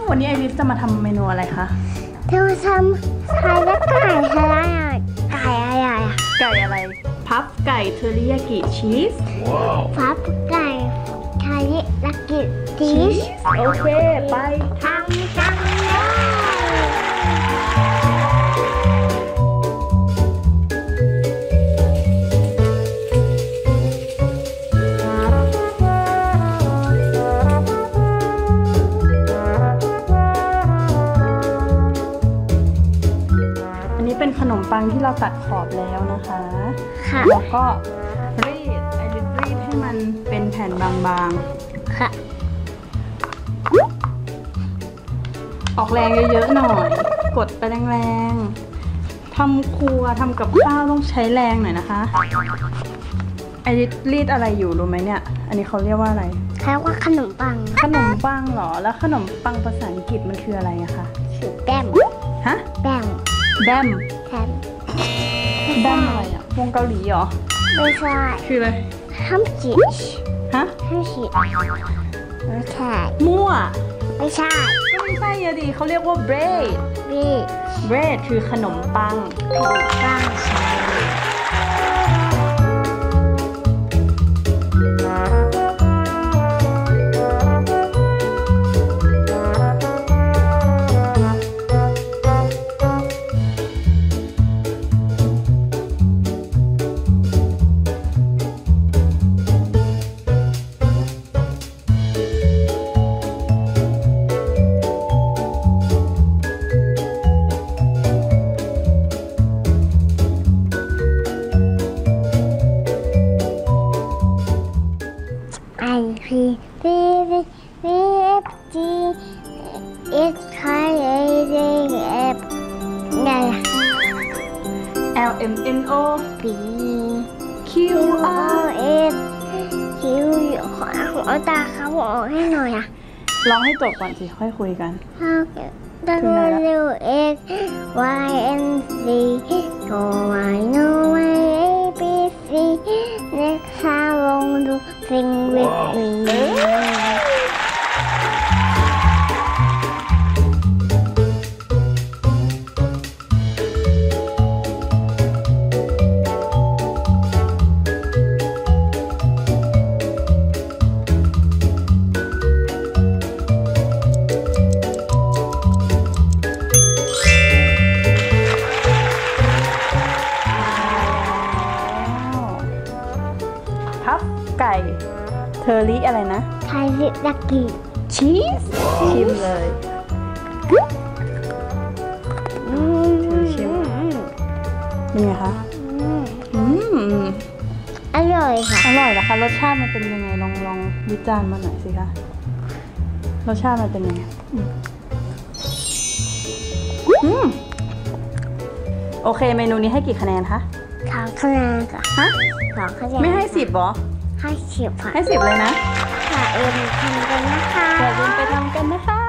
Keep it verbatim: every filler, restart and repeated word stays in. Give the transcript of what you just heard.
วันนี้ไอริสจะมาทำเมนูอะไรคะเธอทำไข่และไก่อะไรไก่อะไรอะไก่อะไรพับไก่เทอริยากิชีสพับไก่เทอริยากิชีสโอเคไปทำกันเลยเป็นขนมปังที่เราตัดขอบแล้วนะคะค่ะแล้วก็รีดไอริสรีดให้มันเป็นแผ่นบางๆค่ะออกแรงเยอะๆหน่อยกดไปแรงๆทำครัวทำกับข้าวต้องใช้แรงหน่อยนะคะไอริสรีดอะไรอยู่รู้ไหมเนี่ยอันนี้เขาเรียกว่าอะไรเรียกว่าขนมปังขนมปังเหรอแล้วขนมปังภาษาอังกฤษมันคืออะไรอะคะคือแบมฮะแบมแบมแบมแบมอะไรอะวงเกาหลีเหรอไม่ใช่คืออะไรฮัมจิชฮะฮัมจิชไม่ใช่มั่วไม่ใช่ก็ไม่ใช่อะดิเขาเรียกว่า bread bread bread คือขนมปังขนมปังใช่พีพีพีพีเอฟจีเอสไคเอเดเอฟไง L M N O B Q R S Q หัวตาเขาบอกให้หน่อยอ่ะร้องให้จบก่อนสิค่อยคุยกัน W X Y N Z O I know my A B C next time won't do sing with me พับไก่เทอริอะไรนะไทริยากิชีสชิมเลยชิมเป็นไงคะอืมอร่อยค่ะอร่อยนะคะรสชาติมันเป็นยังไงลองลองวิจารณ์มาหน่อยสิคะรสชาติมันเป็นยังไงอืมโอเคเมนูนี้ให้กี่คะแนนคะสองคะแนนค่ะฮะสองคะแนนไม่ให้สิบหรอให้สิบค่ะให้สิบเลยนะค่ะเอ็มทำกันนะคะอย่าลืมไปทำกันนะคะ